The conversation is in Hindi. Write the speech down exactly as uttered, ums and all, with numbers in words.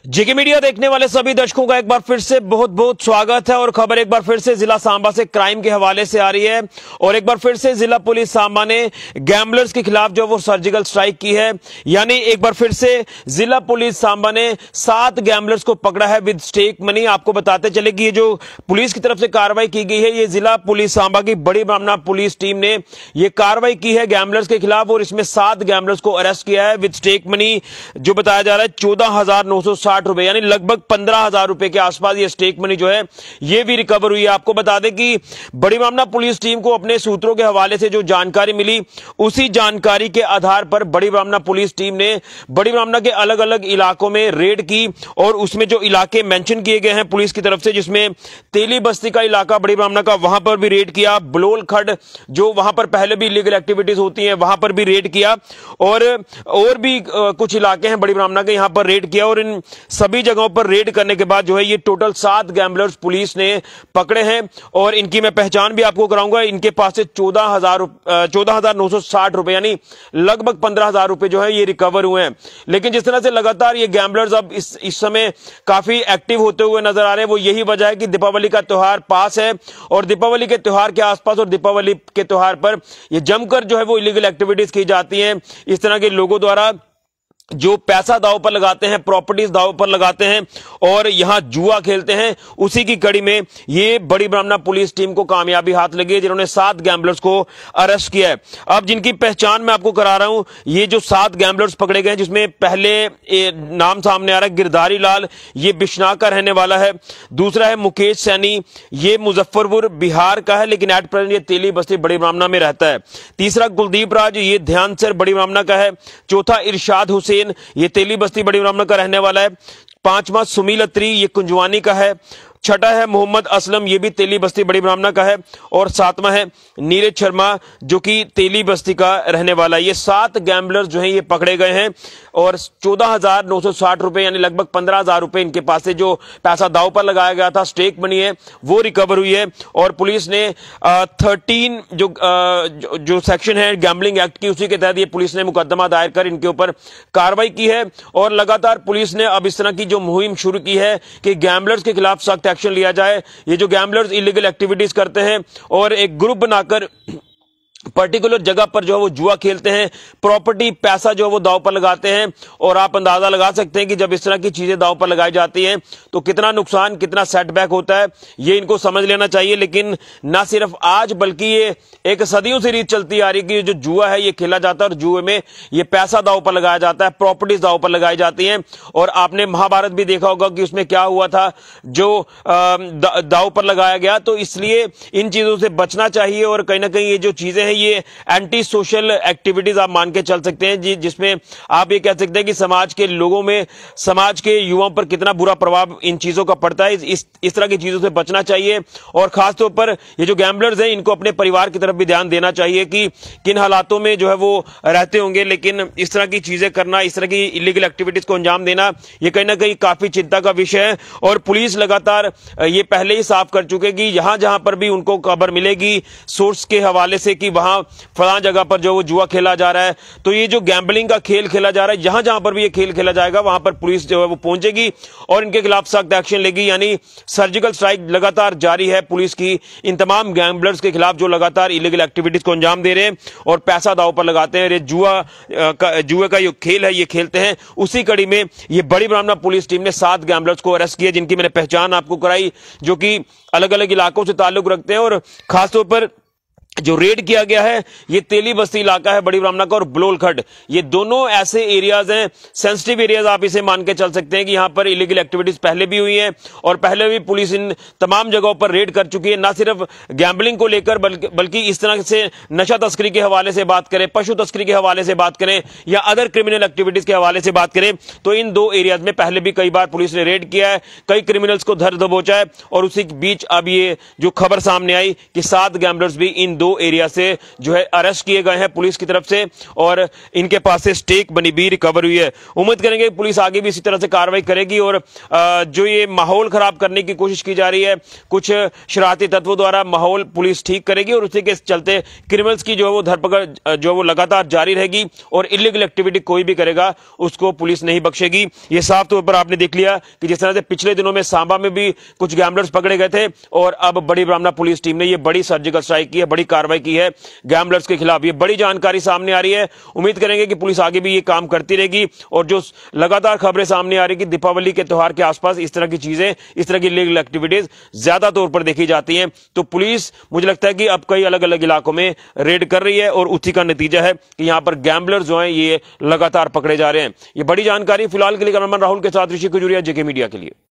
जेके मीडिया देखने वाले सभी दर्शकों का एक बार फिर से बहुत बहुत स्वागत है और खबर एक बार फिर से जिला सांबा से क्राइम के हवाले से आ रही है और एक बार फिर से जिला पुलिस सांबा ने गैम्बलर्स के खिलाफ जो वो सर्जिकल स्ट्राइक की है। यानी एक बार फिर से जिला पुलिस सांबा ने सात गैम्बलर्स को पकड़ा है विद स्टेक मनी। आपको बताते चले कि ये जो पुलिस की तरफ से कार्रवाई की गई है, ये जिला पुलिस सांबा की बड़ी ब्राह्मणा पुलिस टीम ने ये कार्रवाई की है गैम्बलर्स के खिलाफ और इसमें सात गैम्बलर्स को अरेस्ट किया है विद स्टेक मनी जो बताया जा रहा है चौदह हजार नौ सौ साठ रुपए, यानी लगभग पंद्रह हजार रुपए के आसपास ये स्टेक मनी जो है ये भी रिकवर हुई है। आपको बता दें कि बड़ी ब्राह्मणा पुलिस टीम को अपने सूत्रों के हवाले से जो जानकारी मिली, उसी जानकारी के आधार पर बड़ी ब्राह्मणा पुलिस टीम ने बड़ी ब्राह्मणा के अलग अलग इलाकों में रेड की और उसमें जो इलाके मेंशन किए गए हैं पुलिस की तरफ से, जिसमें तेली बस्ती का इलाका बड़ी ब्राह्मणा का, वहां पर भी रेड किया। बलोल खड जो वहां पर पहले भी इलीगल एक्टिविटीज होती हैं वहां पर भी रेड किया और और भी कुछ इलाके हैं बड़ी ब्राह्मणा के, यहां पर रेड किया और इन सभी जगहों पर रेड करने के बाद जो है ये टोटल सात गैम्बलर्स पुलिस ने पकड़े हैं और इनकी मैं पहचान भी आपको कराऊंगा। इनके पास से चौदह हजार चौदह हजार नौ सौ साठ रुपए यानी लगभग पंद्रह हजार रुपए जो है ये रिकवर हुए हैं। लेकिन जिस तरह से लगातार ये गैम्बलर्स अब इस इस समय काफी एक्टिव होते हुए नजर आ रहे हैं, वो यही वजह है कि दीपावली का त्योहार पास है और दीपावली के त्योहार के आसपास और दीपावली के त्योहार पर ये जमकर जो है वो इलीगल एक्टिविटीज की जाती हैं। इस तरह के लोगों द्वारा जो पैसा दांव पर लगाते हैं, प्रॉपर्टीज दांव पर लगाते हैं और यहां जुआ खेलते हैं, उसी की कड़ी में ये बड़ी ब्राह्मणा पुलिस टीम को कामयाबी हाथ लगी है जिन्होंने सात गैम्बलर्स को अरेस्ट किया है। अब जिनकी पहचान मैं आपको करा रहा हूं, ये जो सात गैम्बलर्स पकड़े गए जिसमें पहले नाम सामने आ रहा है गिरधारी लाल, ये बिश्नाह का रहने वाला है। दूसरा है मुकेश सैनी, ये मुजफ्फरपुर बिहार का है लेकिन एट प्रेजेंट ये तेली बस्ती बड़ी ब्राह्मणा में रहता है। तीसरा कुलदीप राज, ये ध्यान सर बड़ी ब्राह्मणा का है। चौथा इरशाद हुसैन, ये तेली बस्ती बड़ी ब्राह्मणा का रहने वाला है। पांचवा सुमील अत्री, ये कुंजवानी का है। छठा है मोहम्मद असलम, ये भी तेली बस्ती बड़ी ब्राह्मणा का है और सातवां है नीरज शर्मा जो कि तेली बस्ती का रहने वाला है। ये सात गैम्बलर्स जो हैं ये पकड़े गए हैं और चौदह हजार नौ सौ साठ रुपए यानी लगभग पंद्रह हजार रुपए इनके पास से जो पैसा दांव पर लगाया गया था, स्टेक मनी है, वो रिकवर हुई है और पुलिस ने थर्टीन जो आ, जो, जो सेक्शन है गैम्बलिंग एक्ट की, उसी के तहत ये पुलिस ने मुकदमा दायर कर इनके ऊपर कार्रवाई की है और लगातार पुलिस ने अब इस तरह की जो मुहिम शुरू की है कि गैम्बलर्स के खिलाफ सख्त एक्शन लिया जाए। ये जो गैम्बलर्स इलीगल एक्टिविटीज करते हैं और एक ग्रुप बनाकर पर्टिकुलर जगह पर जो है वो जुआ खेलते हैं, प्रॉपर्टी पैसा जो है वो दांव पर लगाते हैं और आप अंदाजा लगा सकते हैं कि जब इस तरह की चीजें दांव पर लगाई जाती हैं तो कितना नुकसान, कितना सेटबैक होता है, ये इनको समझ लेना चाहिए। लेकिन ना सिर्फ आज बल्कि ये एक सदियों से रीत चलती आ रही है कि जो जुआ है ये खेला जाता है और जुए में ये पैसा दांव पर लगाया जाता है, प्रॉपर्टीज दांव पर लगाई जाती हैं। और आपने महाभारत भी देखा होगा कि उसमें क्या हुआ था जो दांव पर लगाया गया। तो इसलिए इन चीजों से बचना चाहिए और कहीं ना कहीं ये जो चीजें ये एंटी सोशल एक्टिविटीज आप मान के चल सकते हैं जी, जिसमें आप ये कह सकते हैं कि समाज के लोगों में, समाज के युवाओं पर कितना बुरा प्रभाव इन चीजों का पड़ता है। इस इस तरह की चीजों से बचना चाहिए और खासतौर पर ये जो गैम्बलर्स हैं इनको अपने परिवार की तरफ भी ध्यान देना चाहिए कि किन हालातों में जो है वो रहते होंगे। लेकिन इस तरह की चीजें करना, इस तरह की इलीगल एक्टिविटीज को अंजाम देना, ये कहीं ना कहीं काफी चिंता का विषय है और पुलिस लगातार ये पहले ही साफ कर चुके कि यहां जहां पर भी उनको खबर मिलेगी सोर्स के हवाले से कि वहां फलां जगह पर जो वो जुआ खेला जा रहा है, तो ये जो गैम्बलिंग का खेल खेला जा रहा है, जहां जहां पर भी ये खेल खेला जाएगा वहां पर पुलिस जो है वो पहुंचेगी और इनके खिलाफ सख्त एक्शन लेगी। यानी सर्जिकल स्ट्राइक लगातार जारी है पुलिस की इन तमाम गैम्बलर्स के खिलाफ जो लगातार इलीगल एक्टिविटीज को अंजाम दे रहे हैं और पैसा दांव पर लगाते हैं। ये जुआ का जुए का जो खेल है ये खेलते हैं, उसी कड़ी में ये बड़ी ब्राह्मणा पुलिस टीम ने सात गैम्बलर्स को अरेस्ट किया जिनकी मैंने पहचान आपको कराई, जो कि अलग अलग इलाकों से ताल्लुक रखते हैं और खासतौर पर जो रेड किया गया है ये तेली बस्ती इलाका है बड़ी ब्राह्मणा का और बलोल खड, ये दोनों ऐसे एरियाज हैं, सेंसिटिव एरियाज आप इसे मान के चल सकते हैं कि यहां पर इलीगल एक्टिविटीज पहले भी हुई हैं और पहले भी पुलिस इन तमाम जगहों पर रेड कर चुकी है। ना सिर्फ गैम्बलिंग को लेकर बल्कि बल्कि इस तरह से नशा तस्करी के हवाले से बात करें, पशु तस्करी के हवाले से बात करें या अदर क्रिमिनल एक्टिविटीज के हवाले से बात करें तो इन दो एरियाज में पहले भी कई बार पुलिस ने रेड किया है, कई क्रिमिनल्स को धर दबोचा है और उसी बीच अब ये जो खबर सामने आई कि सात गैम्बलर्स भी इन दो एरिया से जो है अरेस्ट किए गए हैं पुलिस की तरफ से और इनके पास से स्टेक बनी भी रिकवर हुई है। उम्मीद करेंगे पुलिस आगे भी इसी तरह से कार्रवाई करेगी और जो ये माहौल खराब करने की कोशिश की जा रही है कुछ शरारती तत्वों द्वारा, माहौल पुलिस ठीक करेगी और उसी के चलते क्रिमिनल्स की जो है वो धरपकड़ जो वो लगातार जारी रहेगी और इलीगल एक्टिविटी कोई भी करेगा उसको पुलिस नहीं बख्शेगी। ये साफ तौर पर आपने देख लिया कि जिस तरह से पिछले दिनों में सांबा में भी कुछ गैम्बलर्स पकड़े गए थे और अब बड़ी ब्राह्मणा पुलिस टीम ने ये बड़ी सर्जिकल स्ट्राइक की है, बड़ी कार्रवाई की है गैम्बलर्स के खिलाफ। ये बड़ी जानकारी सामने आ रही है। उम्मीद करेंगे कि पुलिस आगे भी ये काम करती रहेगी और जो लगातार खबरें सामने आ रही कि दीपावली के त्योहार के आसपास इस तरह की चीजें, इस तरह की इलीगल एक्टिविटीज ज्यादा तौर पर देखी जाती हैं, तो पुलिस मुझे लगता है कि अब कई अलग अलग इलाकों में रेड कर रही है और उसी का नतीजा है कि यहां पर गैम्बलर्स जो हैं ये लगातार पकड़े जा रहे हैं। ये बड़ी जानकारी फिलहाल के लिए कैमरामैन राहुल के साथ ऋषि खजूरिया, जेके मीडिया के लिए।